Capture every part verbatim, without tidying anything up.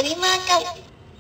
Terima kasih.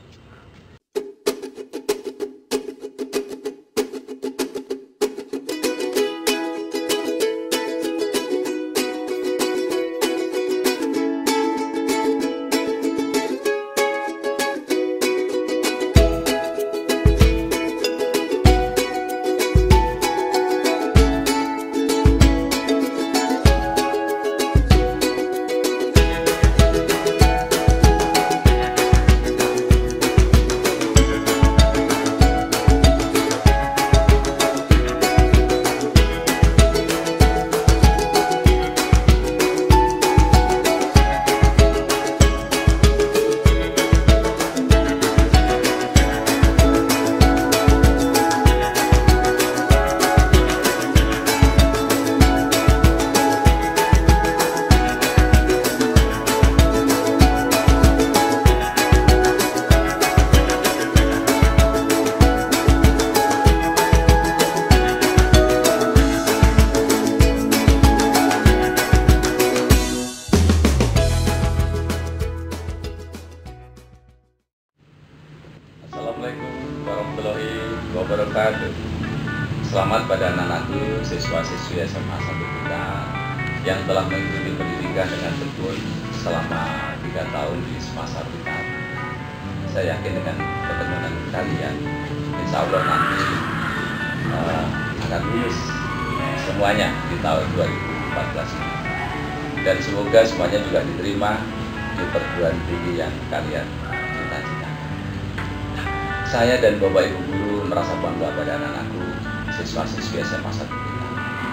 Assalamualaikum warahmatullahi wabarakatuh. Selamat pada anak-anakku siswa-siswi S M A satu kita yang telah mengikuti pendidikan dengan tekun selama tiga tahun di S M A satu kita. Saya yakin dengan ketekunan kalian, insya Allah nanti uh, akan lulus semuanya di tahun dua ribu empat belas ini. Dan semoga semuanya juga diterima di perguruan tinggi yang kalian cita-citakan. Saya dan Bapak Ibu Guru merasa bangga pada anak-anakku siswa-siswi S M A satu kita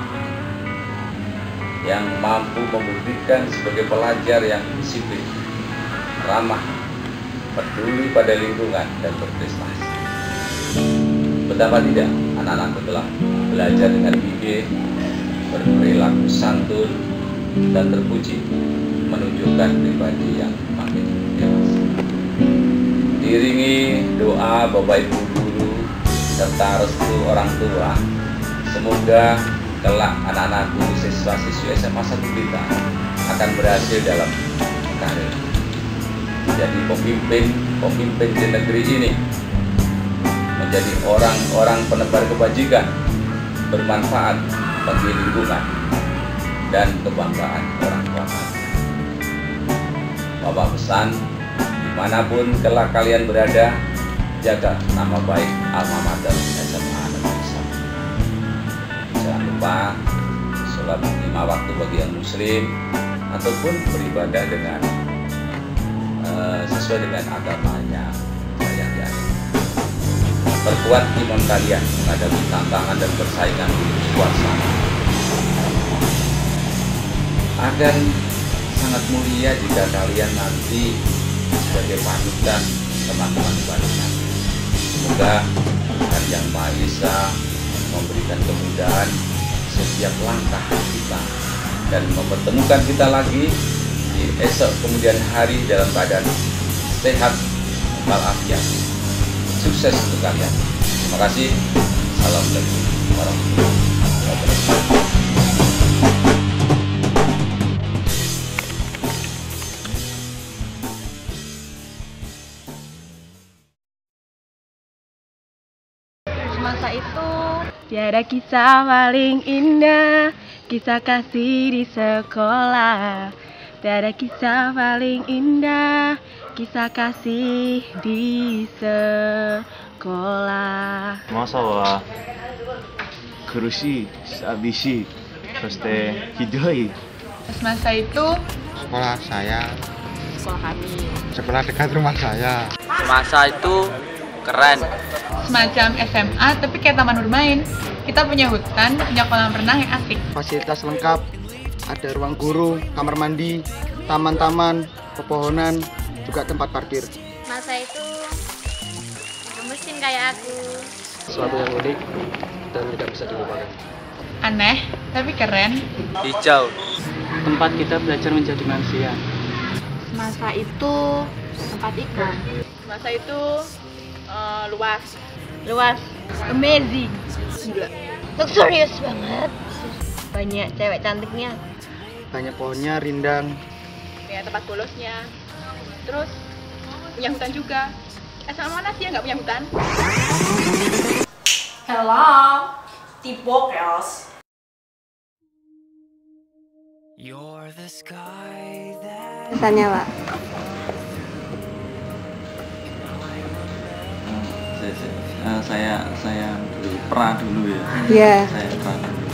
yang mampu membuktikan sebagai pelajar yang disiplin, ramah, peduli pada lingkungan, dan berprestasi. Betapa tidak anak-anakku telah belajar dengan gigih, berperilaku santun, dan terpuji, menunjukkan pribadi yang makin dewasa. Diiringi doa Bapak Ibu Guru serta restu orang tua, semoga kelak anak-anakku siswa-siswi S M A satu kita akan berhasil dalam karir, menjadi pemimpin-pemimpin di negeri ini, menjadi orang-orang penebar kebajikan, bermanfaat bagi lingkungan dan kebanggaan orang tua. Bapak pesan, dimanapun kelak kalian berada, jaga nama baik alma mater S M A Negeri satu. Jangan lupa sholat lima waktu bagi yang muslim ataupun beribadah dengan uh, sesuai dengan agamanya yang dianut. Perkuat iman kalian menghadapi tantangan dan persaingan di luar sana. Akan sangat mulia jika kalian nanti sebagai panutan teman-teman bangsa. Semoga Tuhan Yang Maha Esa memberikan kemudahan setiap langkah kita dan mempertemukan kita lagi di esok kemudian hari dalam keadaan sehat walafiat. Sukses untuk kalian. Terima kasih. Assalamualaikum warahmatullahi wabarakatuh. Semasa itu tiada kisah paling indah, kisah kasih di sekolah. Tiada kisah paling indah, kisah kasih di sekolah. マサは苦しい、寂しい、そしてひどい。 Semasa itu Sekolah saya, sekolah kami sekolah dekat rumah saya. Semasa itu keren. semacam S M A tapi kayak taman bermain. Kita punya hutan, punya kolam renang yang asik. Fasilitas lengkap, ada ruang guru, kamar mandi, taman-taman, pepohonan, juga tempat parkir. Masa itu gemesin kayak aku. Sesuatu yang unik dan tidak bisa dilupakan. Aneh tapi keren. Hijau. Tempat kita belajar menjadi manusia. Masa itu tempat ikan. Masa itu uh, luas. Luas, amazing, Gila. luxurious banget. Banyak cewek cantiknya. Banyak pohonnya, rindang. Ya tempat bolusnya. Terus punya hutan juga. S M A mana sih yang nggak punya hutan? Hello, Tipokers. Tanya, Pak. Saya, saya, saya dulu pra dulu ya. Iya. Saya pra dulu.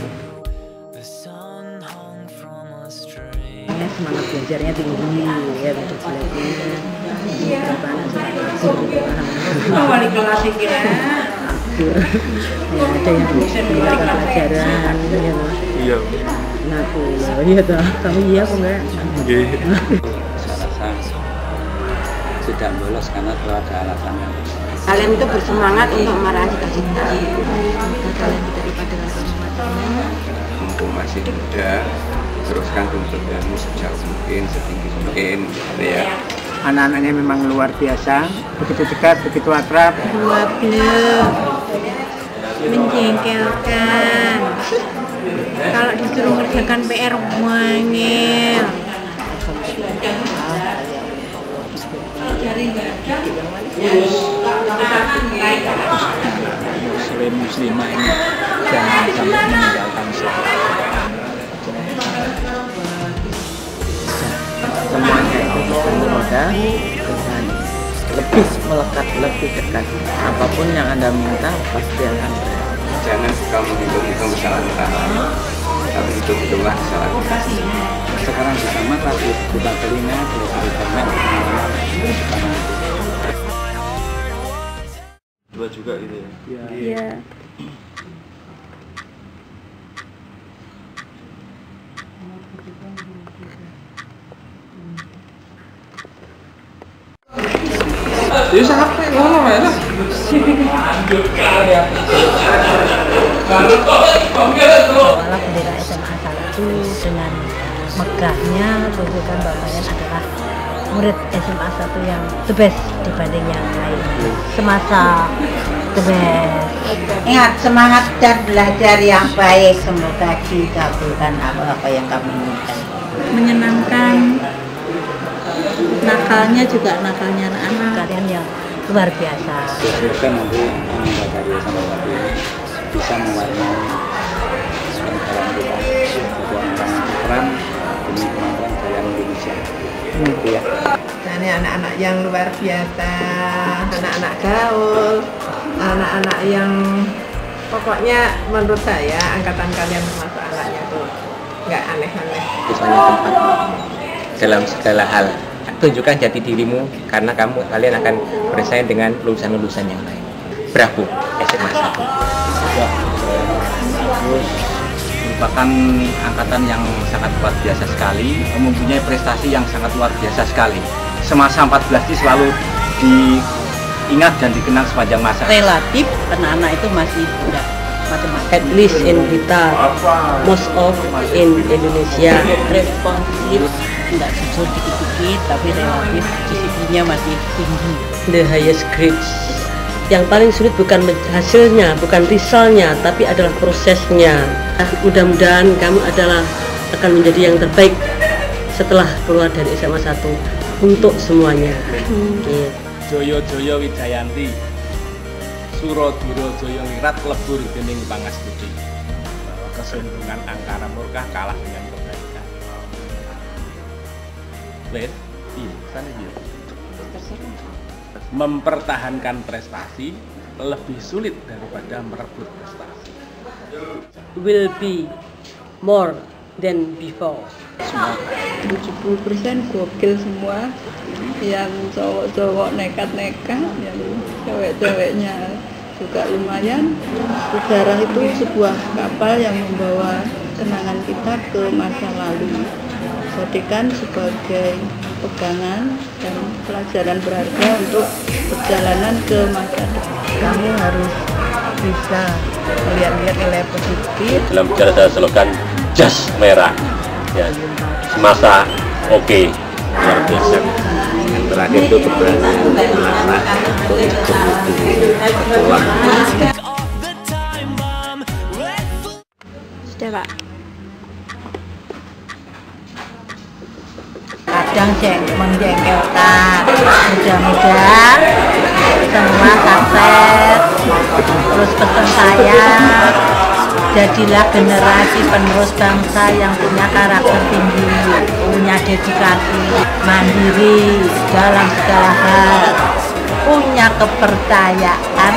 Semangat belajarnya tinggi ya, untuk belajar. Berapa anak sudah wali kelas kira. Ya, ada yang meninggalkan pelajaran ya. Iya. Nah, tuh, iya toh. Kamu iya apa enggak? Iya. Saya rasa tidak bolos karena telah ada alasan yang Kalian itu bersemangat untuk meraih cita-cita. Kalian tidak lupa dengan semangatnya. mumpung masih muda, teruskan tuntut ilmu sejauh mungkin, setinggi mungkin, gitu ya. Anak-anaknya memang luar biasa, begitu dekat, begitu akrab. Waduh, menjengkelkan. Kalau disuruh ngerjakan P R wangil. Muslim muslimah ini jangan sampai meninggalkan sholat. Semuanya itu bukan mudah dengan lebih melekat, lebih dekat. Apapun yang Anda minta pasti akan berhasil. Jangan suka menghitung-hitung kesalahan orang lain, tapi hitung-hitunglah kesalahan kita. Sekarang buka mata, buka telinga, buka internet, pengalaman, sekarang itu. Dua juga gitu ya? Iya. Jadi sampai ngono ya lah. Kepala bendera S M A satu dengan megahnya tunjukkan bahwa kalian adalah murid S M A satu yang the best dibanding yang lain. Semasa the best. Ingat, semangat dan belajar yang baik. Semoga dikabulkan apa-apa yang kamu inginkan. Menyenangkan. Nakalnya juga nakalnya anak-anak. Kalian yang luar biasa. Semoga nanti Anda dari sama Wati bisa mewarnai negara kita sebagai orang yang keren demi kemajuan jaya Indonesia. Itu ya. Ini anak-anak yang luar biasa, anak-anak gaul, anak-anak yang pokoknya menurut saya angkatan kalian termasuk anaknya tuh nggak aneh-aneh. Misalnya tempat dalam segala hal. Tunjukkan jati dirimu karena kamu kalian akan bersaing dengan lulusan-lulusan yang lain. Bravo S M A satu. Terus merupakan angkatan yang sangat luar biasa sekali, mempunyai prestasi yang sangat luar biasa sekali. Semasa empat belas ini selalu diingat dan dikenang sepanjang masa. Relatif anak-anak itu masih tidak matematik. At least in kita, most of in Indonesia responsif, tidak jujur dikit-dikit, tapi relatif disiplinnya masih tinggi. The highest grades. Yang paling sulit bukan hasilnya, bukan resultnya, tapi adalah prosesnya. Mudah-mudahan kamu adalah akan menjadi yang terbaik setelah keluar dari S M A satu untuk semuanya. Hmm. Gitu. Joyo Joyo Wijayanti, Surodiro Joyo Wirat lebur dening pangastuti. Bahwa kesombongan angkara murka kalah dengan kebaikan. Wait, iya, sana dia. Mempertahankan prestasi lebih sulit daripada merebut prestasi. Will be more than before. tujuh puluh persen gokil semua. Yang cowok-cowok nekat-nekat, yang cewek-ceweknya juga lumayan. Sejarah itu sebuah kapal yang membawa kenangan kita ke masa lalu. Jadikan sebagai pegangan dan pelajaran berharga untuk perjalanan ke masa depan. Kamu harus bisa melihat-lihat nilai positif. Dalam bicara ada slogan jas merah, ya semasa oke, okay. Luar biasa. Yang terakhir itu keberanian anak untuk berjuang. Sudah, Pak. Ada kadang jeng menjengkelkan. Mudah-mudahan semua sukses. Terus pesan saya, jadilah generasi penerus bangsa yang punya karakter tinggi, punya dedikasi, mandiri dalam segala hal, punya kepercayaan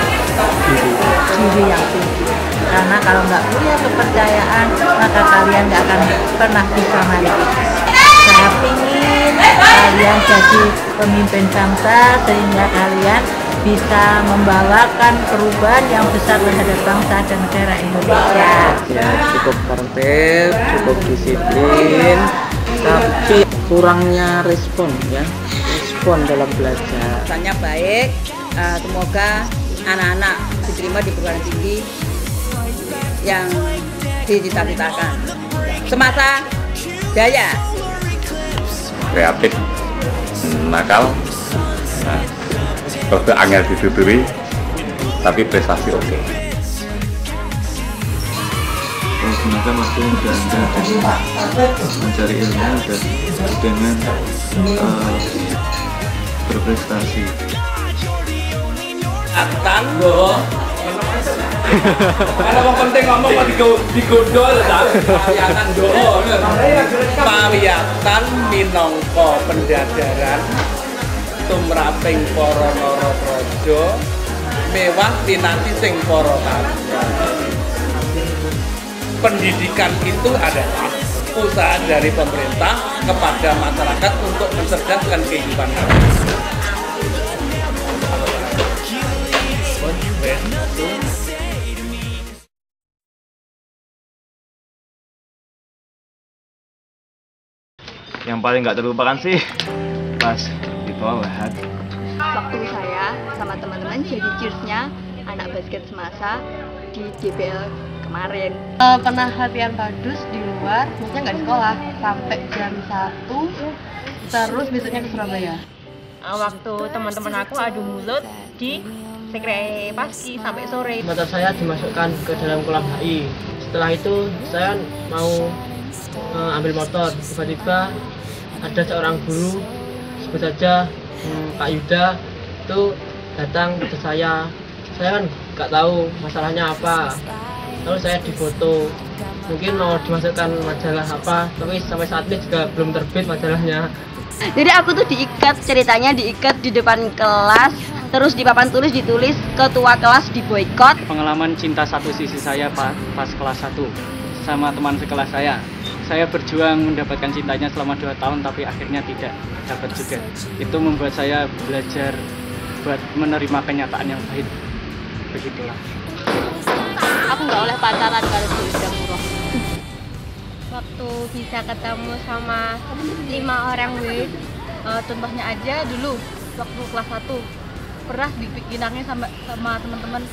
diri yang tinggi. Karena kalau nggak punya kepercayaan, maka kalian nggak akan pernah bisa maju. Saya ingin kalian jadi pemimpin bangsa sehingga kalian bisa membawakan perubahan yang besar terhadap bangsa dan negara Indonesia. Ya, cukup tertib, cukup disiplin, tapi kurangnya respon ya, respon dalam belajar. Pesannya baik, uh, semoga anak-anak diterima di perguruan tinggi yang dicita-citakan. Semasa jaya. Kreatif, nakal, nah, rada angel dituturi, tapi prestasi oke. Okay. Gunakan waktu muda Anda mencari ilmu dan dengan uh, berprestasi. Atan do. Kalau mau penting ngomong mau digodol ta. Pawiyatan do. Pawiyatan minangka pendadaran tumraping para narapraja mewah tinati sing para tamu. Pendidikan itu adalah usaha dari pemerintah kepada masyarakat untuk mencerdaskan kehidupan masyarakat. Yang paling nggak terlupakan sih pas di Lahat. Waktu saya sama teman-teman jadi cheersnya anak basket semasa di D B L kemarin. Uh, pernah latihan padus di luar, maksudnya nggak di sekolah, sampai jam satu, terus besoknya ke Surabaya. Uh, waktu teman-teman aku adu mulut di Sekre Paski sampai sore. Motor saya dimasukkan ke dalam kolam H I. Setelah itu saya mau uh, ambil motor, tiba-tiba ada seorang guru, sebut saja um, Pak Yuda, itu datang ke saya. Saya kan nggak tahu masalahnya apa. Lalu saya difoto, mungkin mau dimasukkan majalah apa, tapi sampai saat ini juga belum terbit majalahnya. Jadi aku tuh diikat, ceritanya diikat di depan kelas, terus di papan tulis ditulis ketua kelas diboikot. Pengalaman cinta satu sisi saya pas, pas kelas satu sama teman sekelas saya. Saya berjuang mendapatkan cintanya selama dua tahun tapi akhirnya tidak dapat juga. Itu membuat saya belajar buat menerima kenyataan yang pahit. Begitulah. Aku nggak oleh pacaran kalau sudah murah. Waktu bisa ketemu sama lima orang wid, uh, contohnya aja dulu waktu kelas satu pernah dibikinannya sama sama teman-teman.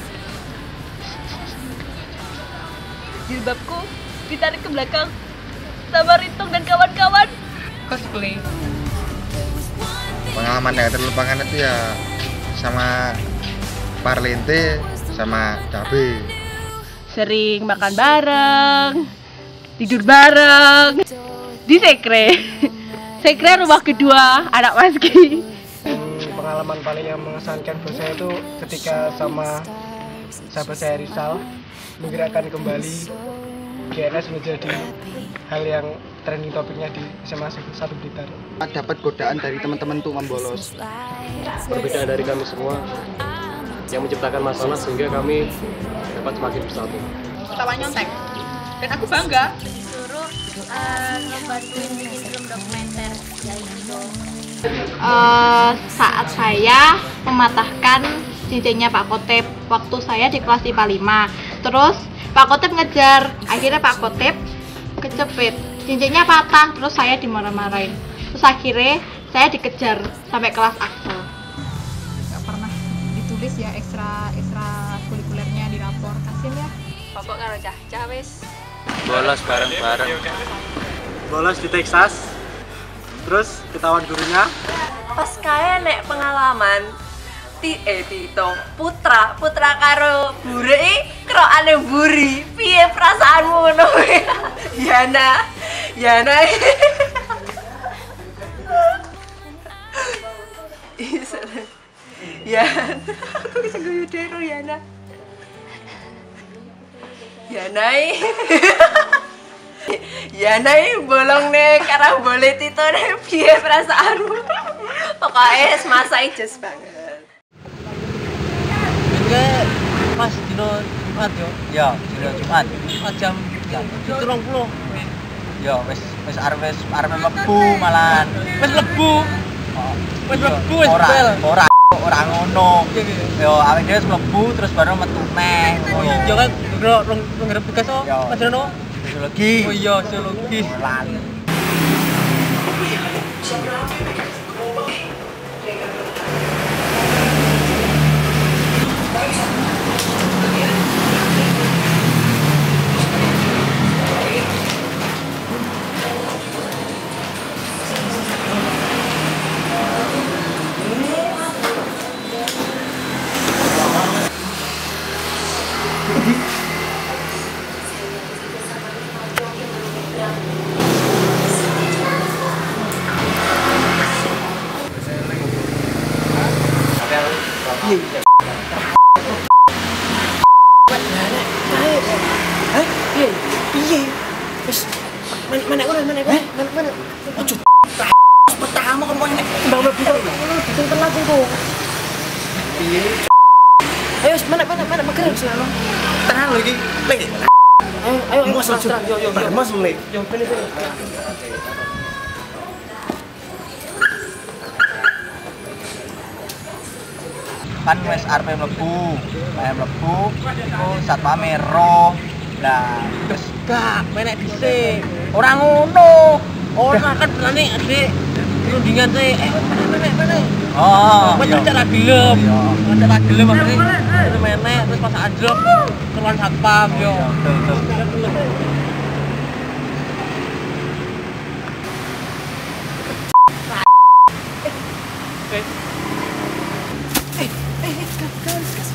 Jilbabku ditarik ke belakang sama Rintung dan kawan-kawan. Cosplay. Pengalaman yang terlupakan itu ya sama Parlente sama Cabe. Sering makan bareng, tidur bareng di Sekre. Sekre rumah kedua anak Maski. Pengalaman paling yang mengesankan buat saya itu ketika sama sahabat saya Rizal menggerakkan kembali G N S menjadi hal yang trending topiknya di S M A satu Blitar. Dapat godaan dari teman-teman untuk membolos. Perbedaan dari kami semua yang menciptakan masalah sehingga kami dapat semakin bersatu. Pertama nyontek, dan aku bangga. Disuruh uh, ngebantuin bikin film dokumenter dari gitu. Uh, saat saya mematahkan cincinnya Pak Kotep waktu saya di kelas I P A lima. Terus Pak Kotep ngejar, akhirnya Pak Kotep kecepit, cincinnya patah, terus saya dimarah-marahin. Terus akhirnya saya dikejar sampai kelas Axel. Gak pernah ditulis ya ekstra ekstra kurikulernya di rapor, kasian ya. Pokok karo cah-cah wis. Bolos bareng-bareng. Bolos di Texas. Terus ketahuan gurunya. Pas kaya nek pengalaman ti eh tito putra putra karo buri krokane buri piye perasaanmu ngono Yana Yana Ya, aku bisa guyu dero ya nak. Ya nai, ya nai bolong nih karena boleh tito nih biar perasaanmu. Pokoknya semasa ijes banget. Enggak, pas dino Jumat yo. Ya, dino Jumat. Jam jam tujuh puluh. Yo, wis wis arep wis arep mlebu malahan. Wis mlebu. Wis mlebu wis bel. Ora ora ngono. Yo, awake dhewe wis mlebu terus baru metu neh. Oh iya kan rong ngarep tugas kok. Pelajaran opo? Sosiologi. Oh iya, sosiologi. Mana mana mana mana mana ojo pertama kan kowe nek mbang mlebu ditenten langsung kok. Piye? Ayo mana mana mana mageran selalu. Tenang lho iki. Ayo ayo Mas Terang yo yo yo. Mas mulai. Yo pene pene. Kan wis arep mlebu, arep mlebu iku satpame roh. Lah, terus gak menek dhisik. Ora ngono. Ora kan berani adik rundingan sih. Eh, menek menek. Oh, iya. Menek ra gelem. Menek ra gelem maksudnya. Menek terus pas anjlok keluar satpam yo. Betul betul. Eh, eh, eh, gas, gas, gas.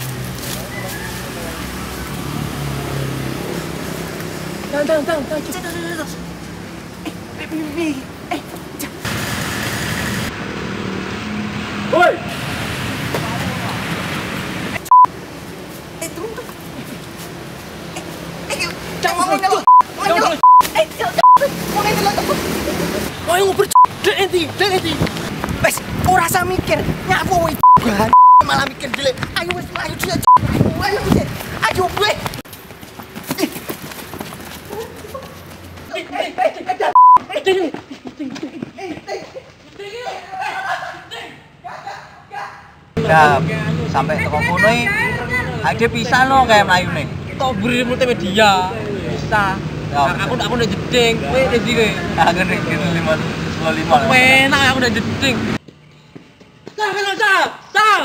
Tang, tang, tang, tang, cepat, cepat, cepat. Eh, eh, eh, eh, woi. Eh, tunggu, tunggu. Eh, eh, jangan ngomong dulu. Jangan. Eh, jangan. Ngomong dulu, tunggu. Woi, ngobrol dek enti, dek enti. Wes, ora usah mikir, nyapu woi. Malah mikir dile. Ayo wes, ayo dia. Ayo dia. Ayo gue. Udah sampai toko kono iki ade pisan lo kayak mlayune. Tok buri multimedia. Bisa. Aku aku udah jeding. Kowe ndi kowe? Aku nek lima sepuluh lima. Enak aku udah jeding. Sah, sah, sah.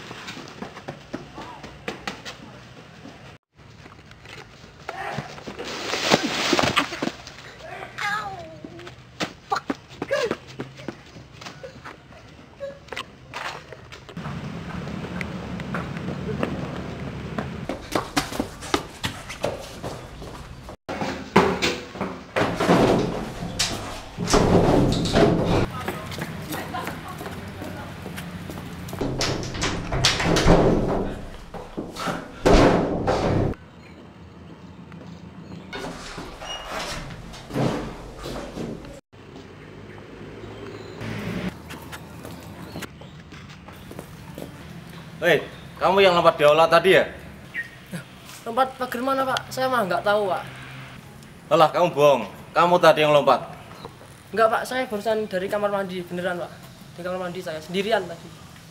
Hei, kamu yang lompat di aula tadi ya? Lompat pagar mana Pak? Saya mah nggak tahu Pak. Alah, kamu bohong. Kamu tadi yang lompat. Enggak Pak, saya barusan dari kamar mandi, beneran Pak. Di kamar mandi saya sendirian tadi.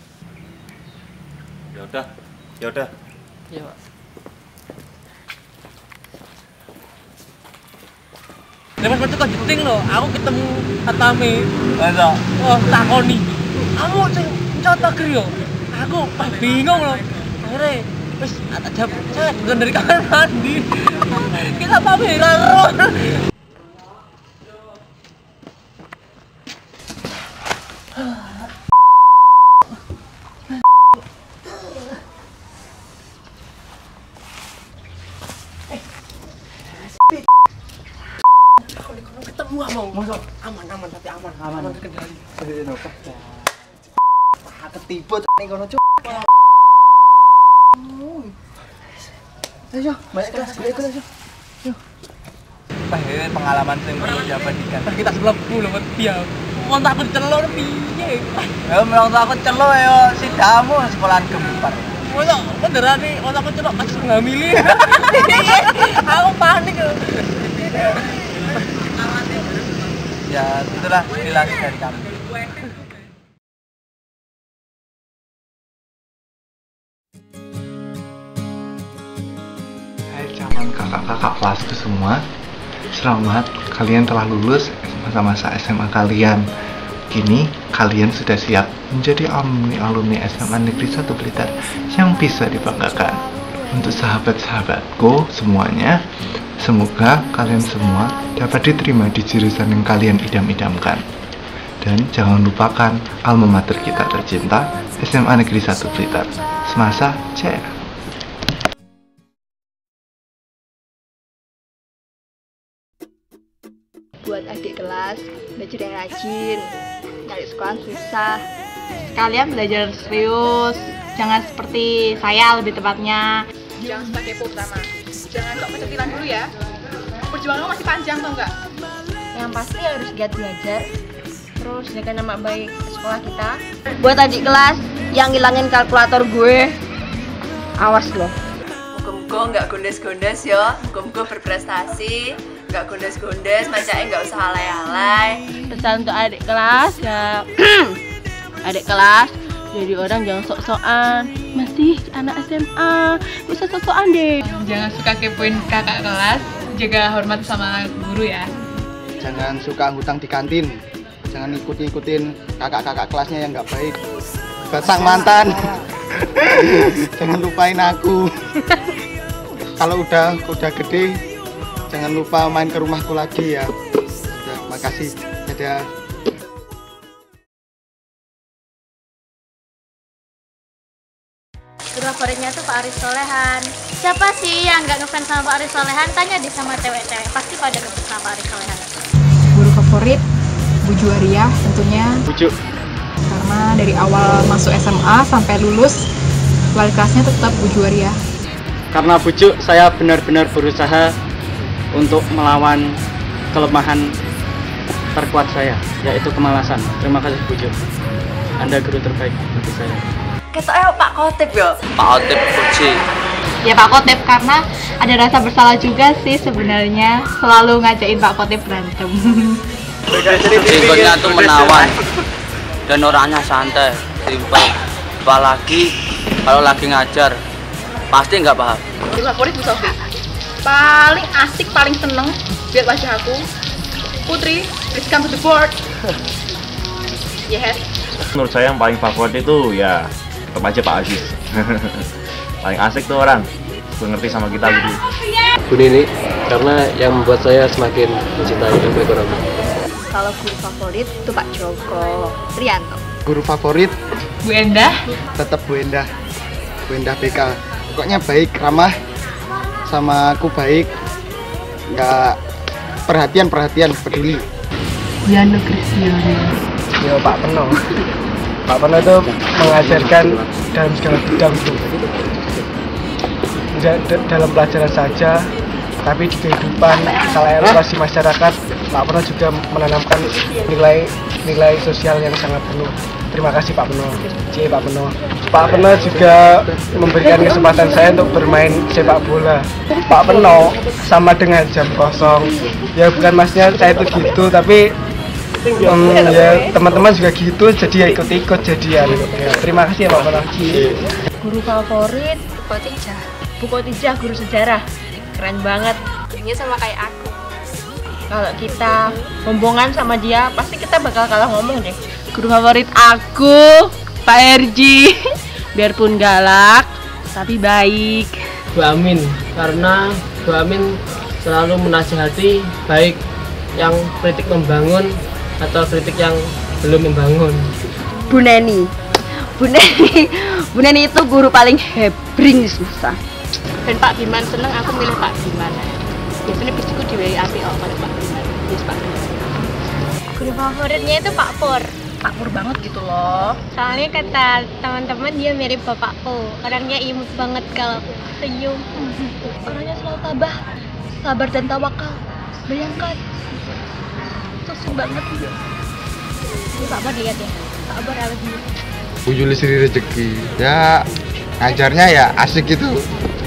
Ya udah, ya udah. Iya Pak. Lepas itu kok jeting loh, aku ketemu Atami. Masa? Oh, takoni. Kamu sing contoh krio. Aku pas bingung loh. Akhirnya, wes tak jawab, saya bukan dari kamar mandi. Kita pameran roh. Ketemu mau, masuk aman aman tapi aman aman, aman terkendali. Ketipu nih kono cuk. Ayo, banyak kelas, banyak kelas, yuk. Wah, ini pengalaman yang perlu diabadikan. Kita selebu loh, dia. Mau takut celok piye? Ya, memang takut celok ya si damu sekolahan gempar. Masa beneran nih, mau takut celok pas ngamili. Aku panik loh. Ya, itulah nilai dari kami. Hai calon kakak-kakak kelasku semua, selamat kalian telah lulus masa-masa S M A kalian. Kini kalian sudah siap menjadi alumni-alumni S M A Negeri satu Blitar yang bisa dibanggakan. Untuk sahabat-sahabatku semuanya, semoga kalian semua dapat diterima di jurusan yang kalian idam-idamkan. Dan jangan lupakan alma mater kita tercinta, S M A Negeri satu Blitar. Semasa C. Buat adik kelas, belajar yang rajin, cari sekolah susah. Sekalian belajar serius, jangan seperti saya lebih tepatnya. Jangan suka kepo pertama. Jangan sok pecetilan dulu ya. Perjuangan lo masih panjang tau nggak? Yang pasti harus giat belajar, terus jaga nama baik sekolah kita. Buat adik kelas yang ngilangin kalkulator gue, awas loh. Muga-muga nggak gondes-gondes ya, muga-muga berprestasi, nggak gondes-gondes, macamnya nggak usah alay-alay. Pesan untuk adik kelas ya, adik kelas jadi orang jangan sok-sokan, masih anak S M A, gak usah sok-sokan deh. Jangan suka kepoin kakak kelas, jaga hormat sama guru ya. Jangan suka hutang di kantin, jangan ikutin-ikutin kakak-kakak kelasnya yang nggak baik. Batang mantan, jangan lupain aku. Kalau udah udah gede, jangan lupa main ke rumahku lagi ya. Udah, makasih. Dadah. Guru favoritnya tuh Pak Aris Solehan. Siapa sih yang nggak ngefans sama Pak Aris Solehan? Tanya deh sama cewek-cewek, pasti pada ngefans sama Pak Aris Solehan. Guru favorit Bu Juwaria tentunya. Bujuk. Karena dari awal masuk S M A sampai lulus, wali kelasnya tetap Bu Juwaria. Karena Bujuk, saya benar-benar berusaha untuk melawan kelemahan terkuat saya, yaitu kemalasan. Terima kasih Bujuk. Anda guru terbaik bagi saya. Ketoknya Pak Kotip ya? Pak Kotip Puji. Ya Pak Kotip, karena ada rasa bersalah juga sih sebenarnya selalu ngajakin Pak Kotip berantem. Berikutnya tuh menawan dan orangnya santai, simpel. Apalagi kalau lagi ngajar pasti nggak paham. Guru favorit Bu Sofi. Paling asik, paling seneng lihat wajah aku. Putri, please come to the board. Yes. Menurut saya yang paling favorit itu ya tetap aja Pak Aziz. Paling asik tuh orang, mengerti sama kita gitu. Bu Nini, karena yang membuat saya semakin mencintai ilmu ekonomi. Kalau guru favorit itu Pak Joko Prianto. Guru favorit Bu Endah. Tetap Bu Endah. Bu Endah B K. Pokoknya baik, ramah, sama aku baik, nggak perhatian-perhatian, peduli. Diana Kristiani. Ya Pak Peno. Pak Peno itu mengajarkan dalam segala bidang tuh. Tidak dalam pelajaran saja, tapi di kehidupan kalau relasi masyarakat, Pak Peno juga menanamkan nilai-nilai sosial yang sangat penuh. Terima kasih Pak Peno. C Pak Peno. Pak Peno juga memberikan kesempatan saya untuk bermain sepak bola. Pak Peno sama dengan jam kosong. Ya bukan maksudnya saya itu gitu, tapi Um, ya teman-teman juga gitu, jadi ya ikut-ikut jadian. Ya, terima kasih ya Pak Peno. Guru favorit Bu Khotijah. Bu Khotijah guru sejarah, keren banget. Ini sama kayak aku. Kalau kita rombongan sama dia, pasti kita bakal kalah ngomong deh. Guru favorit aku Pak Erji. Biarpun galak, tapi baik. Bu Amin, karena Bu Amin selalu menasihati baik yang kritik membangun atau kritik yang belum membangun. Bu Neni, Bu Neni, Bu Neni itu guru paling hebring susah. Dan Pak Biman seneng, aku milih Pak Biman. Biasanya bisiku di W I A P O pada Pak Biman. Yes Pak Biman. Guru favoritnya itu Pak Pur. makmur banget gitu loh. Soalnya kata teman-teman dia mirip bapakku, orangnya imut banget kalau senyum. Orangnya selalu tabah, sabar dan tawakal. Bayangkan, sosok banget dia. Ini Pak Bar lihat ya, Pak Bar harus gitu. Bu Yuli Sri Rezeki, ya ngajarnya ya asik gitu.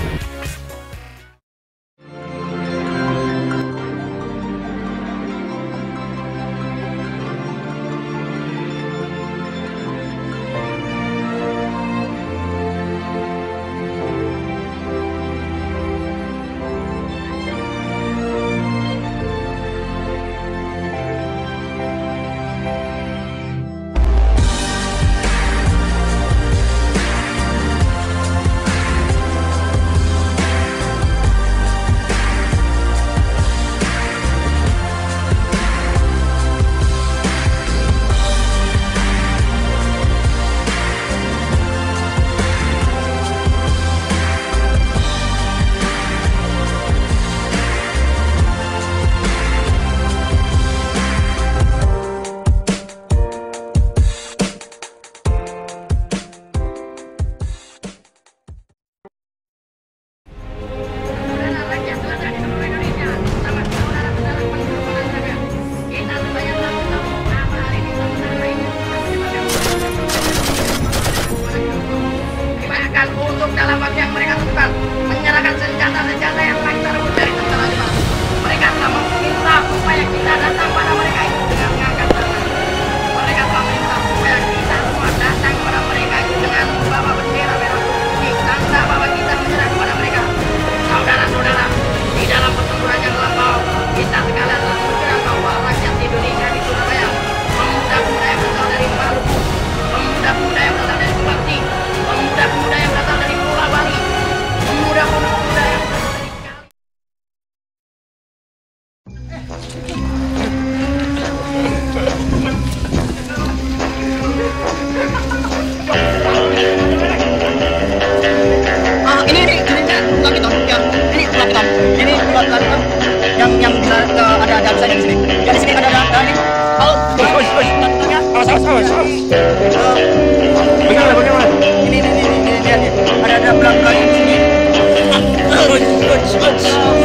Untuk dalam waktu yang mereka tentukan menyerahkan senjata-senjata yang paling terburu dari tentara Jepang. Mereka telah meminta supaya kita datang pada mereka itu dengan mengangkat tangan. Mereka telah meminta supaya kita semua datang kepada mereka itu dengan membawa bendera merah putih, tanda bahwa kita menyerah kepada mereka. Saudara-saudara, di dalam pertempuran yang lampau, kita sekalian telah bergerak bahwa rakyat Indonesia di Surabaya, pemuda-pemuda yang berasal dari Maluku, pemuda-pemuda yang berasal dari Sulawesi, pemuda-pemuda yang berasal dari Pulau Bali, pemuda-pemuda yang berasal dari Ah, ini ini ini bukan kita yang ini bukan kita ini bukan kita yang yang bisa uh, ada ada saya di sini. Ya di sini ada ada ini. Oh, bos bos bos. Awas awas awas. Bagaimana bagaimana? Ini ini ini ini lihat nih. Ada ada belakang di sini. Bos bos bos.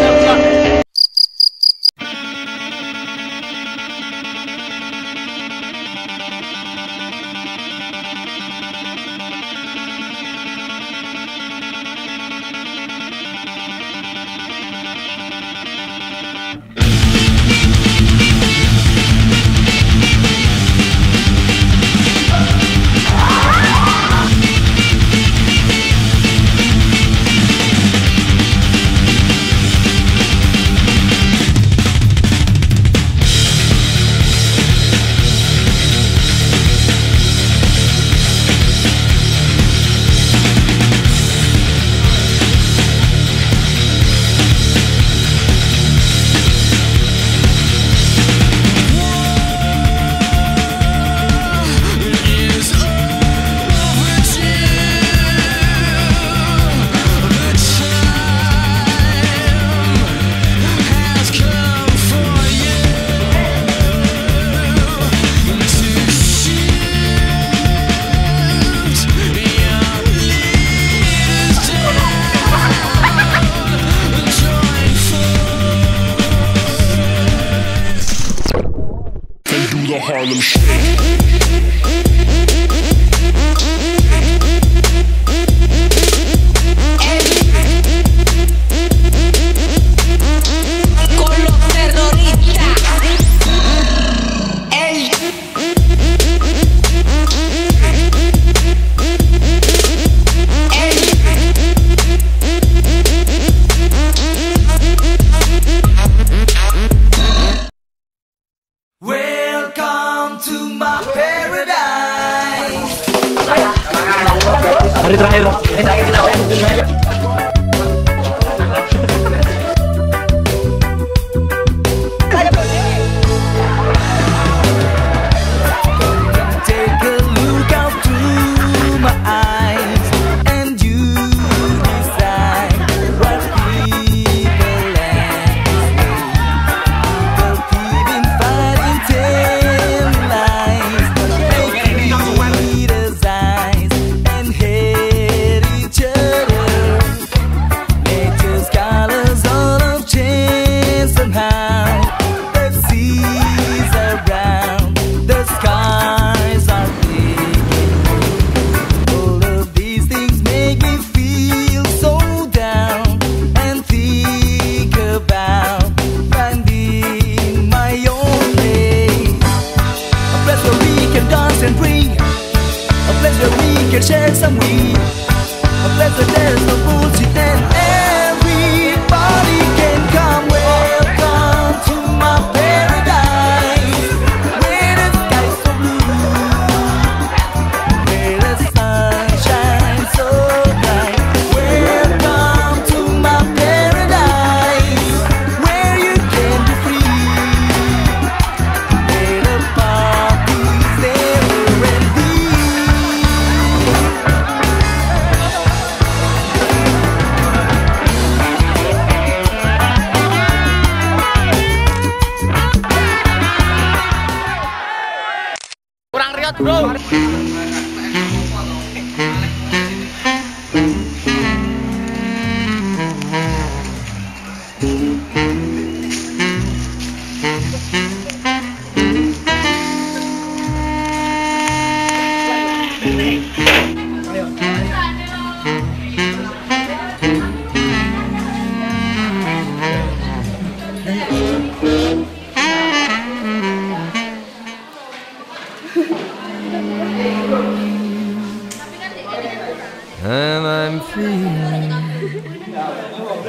Harlem Shake. Welcome to my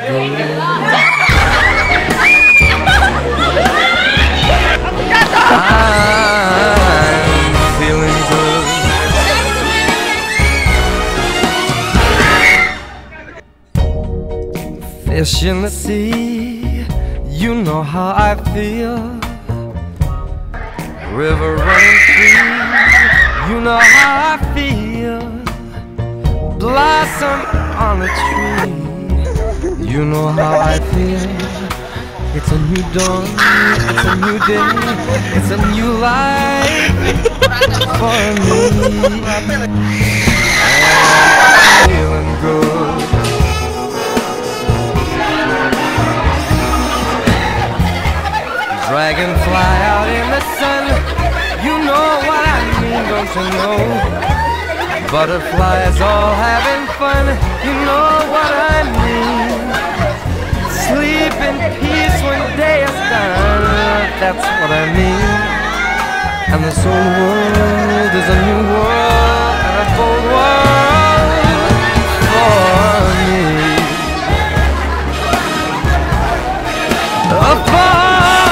Fish in the sea, you know how I feel. River running free, you know how I feel. Blossom on a tree, you know how I feel. It's a new dawn, it's a new day, it's a new life for me. I'm feeling good. Dragonfly out in the sun, you know what I mean, don't you know? Butterflies all having fun, you know what I mean. Sleep in peace when day is done, that's what I mean. And this whole world is a new world and a bold world for me. For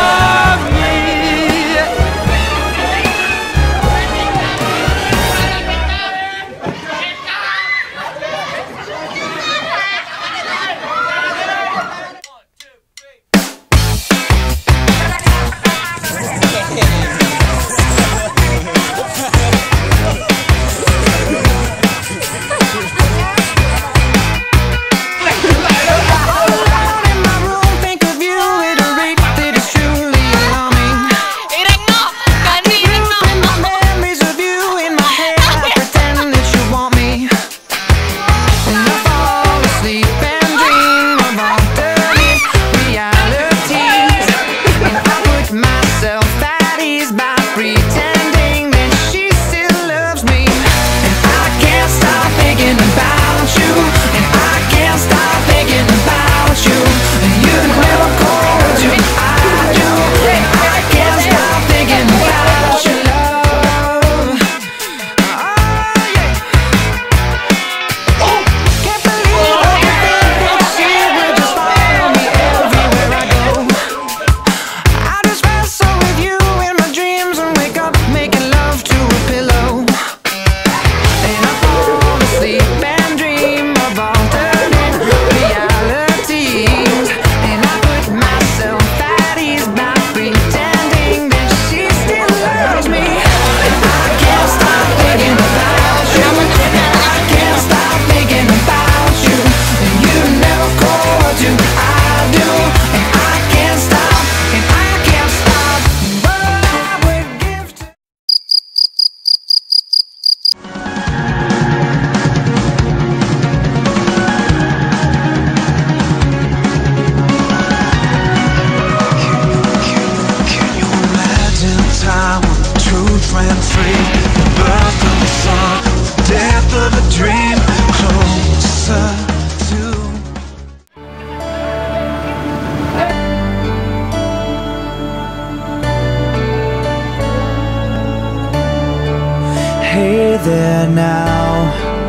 Hey there now,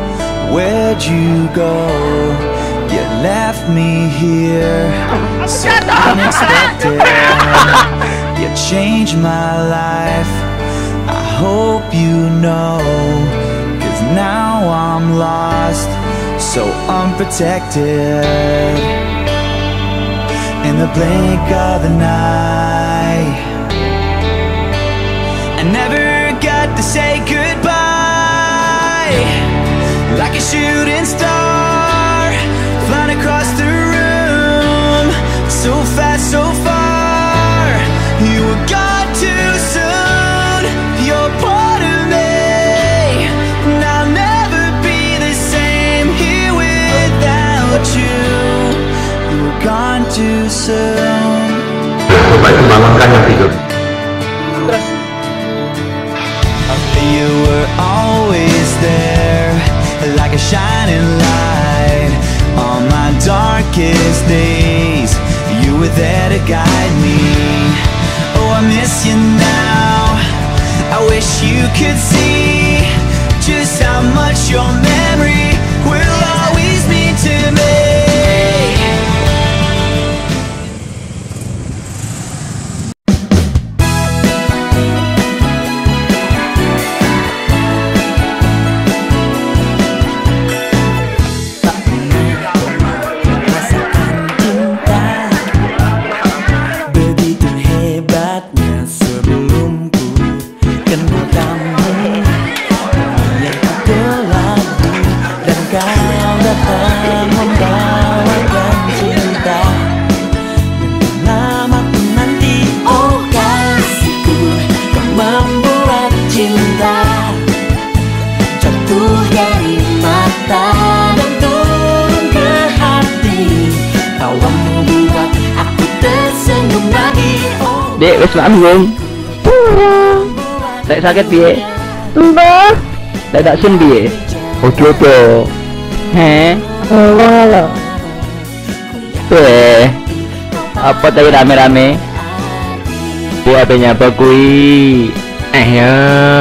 where'd you go? You left me here, so unexpected. You changed my life, I hope you know. Cause now I'm lost, so unprotected. In the blink of an eye, I never got to say goodbye. Like a shooting star, flying across the room, so fast, so far. You were gone too soon, you're part of me, and I'll never be the same here without you. You were gone too soon. You were always there, like a shining light. On my darkest days, you were there to guide me. Oh, I miss you now, I wish you could see just how much your memory will always mean to me. wis manggung. Lek sakit piye? Mbah. Lek tak sun piye? Ojo to. He? Halo. Eh. Apa tadi rame-rame? Buat apa kui? Eh ya.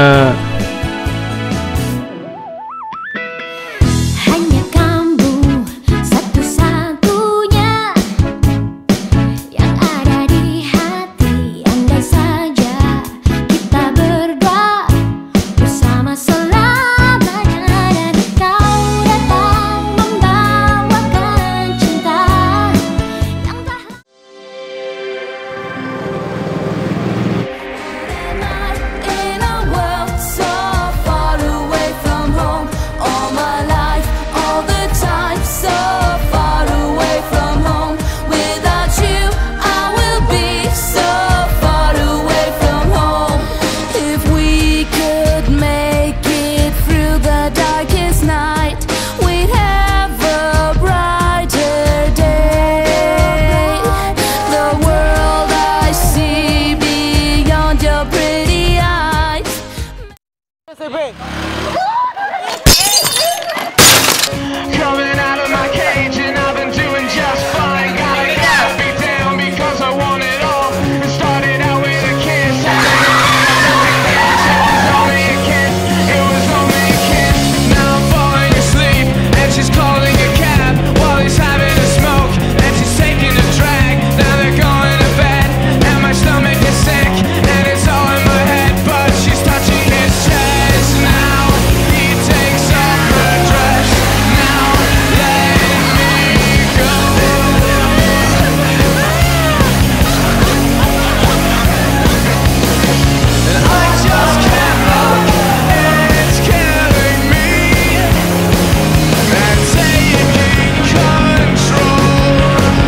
Coming out of my cage and I've been doing just fine. Gotta get beat down because I want it all. It started out with a kiss. It was only a kiss. It was only a kiss. Now I'm falling asleep and she's calling a cab while he's having a smoke and she's taking a drag. Now they're going to bed and my stomach is sick and it's all in my head, but she's touching his chest now. He takes off her dress. Now let me go. And I just can't look, it's killing me. And taking control.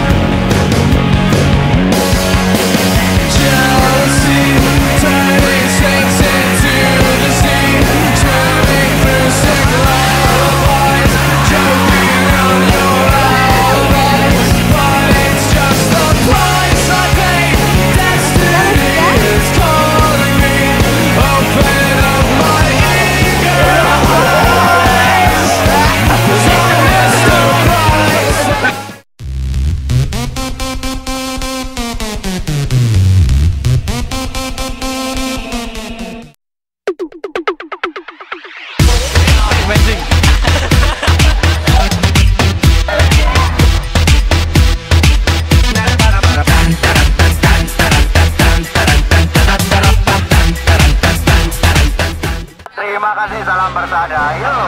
Jealousy turning snakes into the sea, swimming through sick lullabies, choking on your alibis. But it's just the price I pay. Destiny is calling me. Open up my eager eyes. Darkness the price. Terima kasih, salam bersada. Yuk.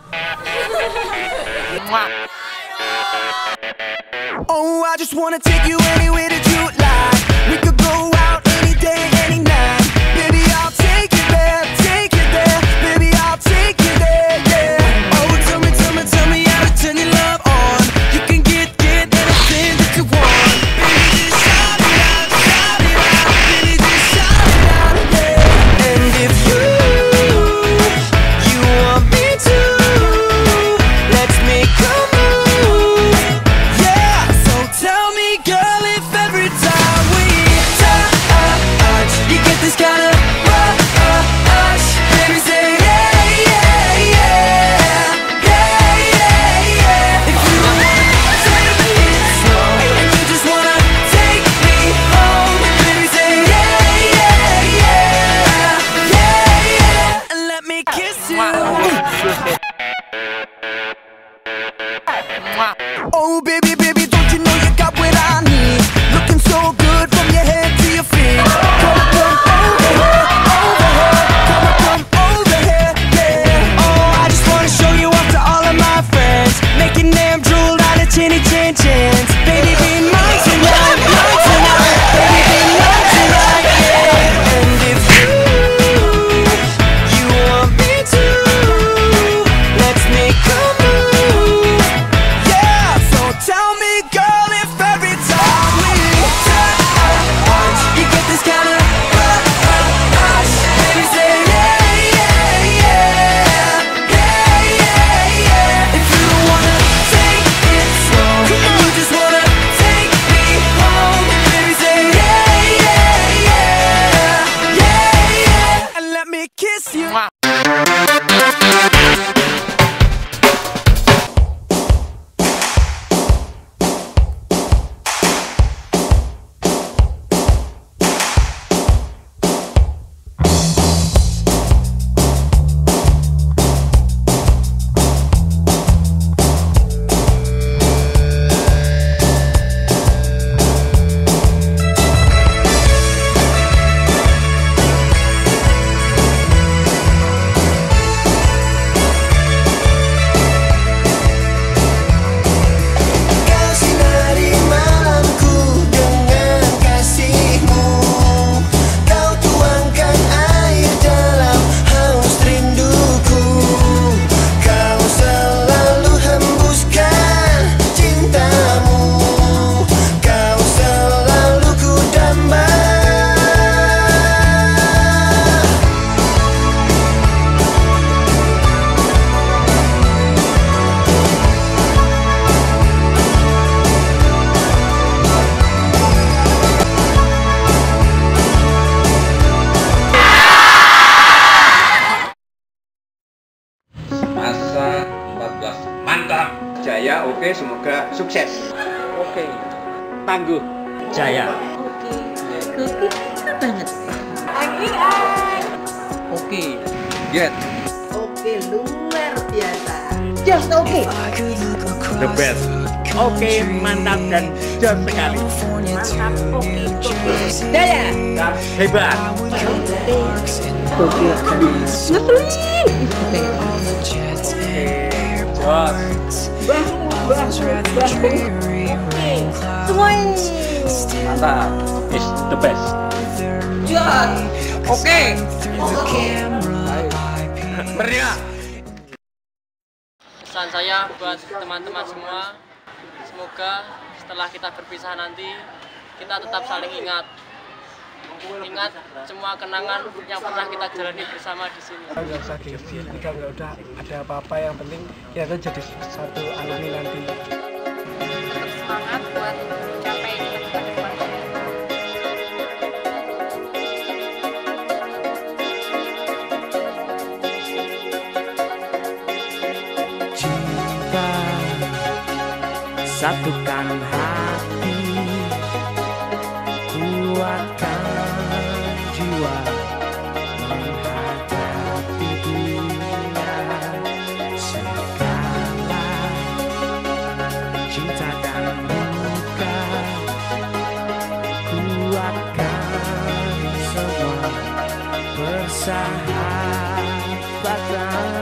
Oh, I just wanna take you anywhere that you like. We could go out any day, any night. Baby, I'll take you there, take you there. Baby, I'll take you there, yeah. Oh, tell me, tell me, tell me how to turn your love on. You can get, get anything that you want. Baby, just shout it out, shout it out. Baby, just shout it out, yeah. And if you, you want me to, let's make a move. Yeah, so tell me, girl, if every time tangguh, jaya. Oke, oke, keren banget. Anggi ang. Oke, get. Oke, luar biasa. Just oke. The best. Oke, mantap dan jos sekali. Mantap, oke, oke. Jaya. Hebat. Oke, ngeselin. Jos. Bahu, bahu, bahu. Oke, semuanya. Mantap. Is the best. Jos. Oke. Oke. Merdeka. Pesan saya buat teman-teman semua, semoga setelah kita berpisah nanti kita tetap saling ingat. Ingat semua kenangan yang pernah kita jalani bersama di sini. Nggak usah gengsi, jika nggak udah ada apa-apa, yang penting kita jadi satu alumni nanti. Semangat buat mencapai cita-cita depannya. Cinta satukan hati, kuatkan jiwa menghadapi dunia. Segala cinta dan luka, kuatkan semua persahabatan.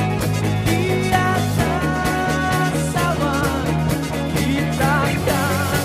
Kita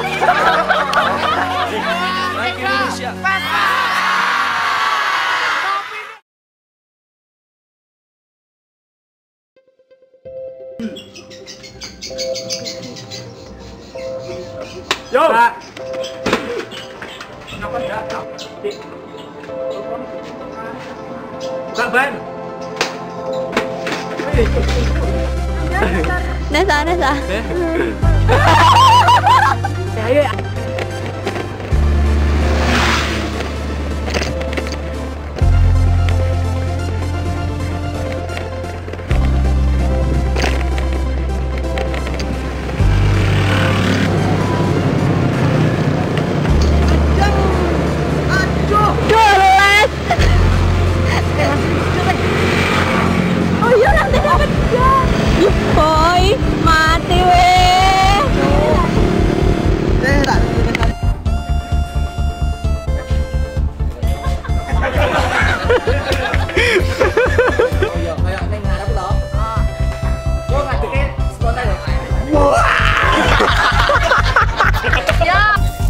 Indonesia. Yo. Kak. Kak Ban. Nesa, Nesa. Ayo ya. Boy, mati weh. Kayak ning ngarep lho. Gua ngadeke spontan lho. Ya.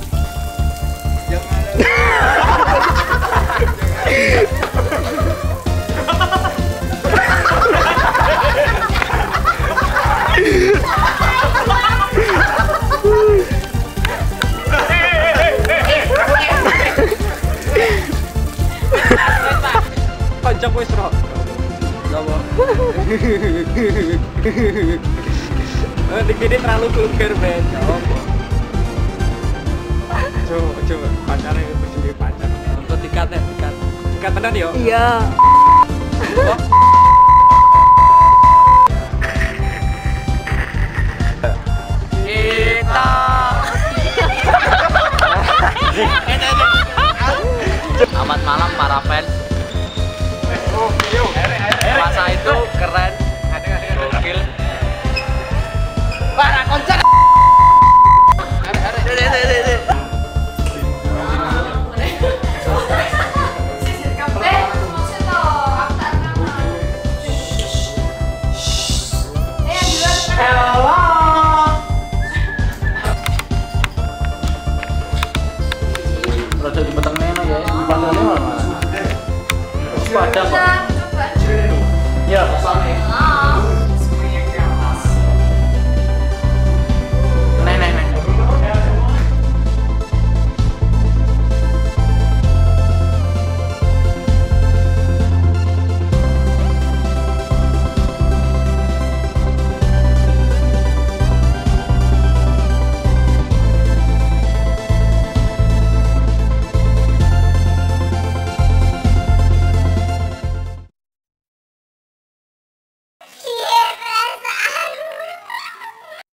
Pancak wis ro. Napa? Eh dikene terlalu vulgar, Ben. Apa? Coba, coba pacarnya itu sendiri pacar. Untuk tiket ya, tiket. Tiket tenan yo. Iya. Kita Selamat malam para fans. Masa itu keren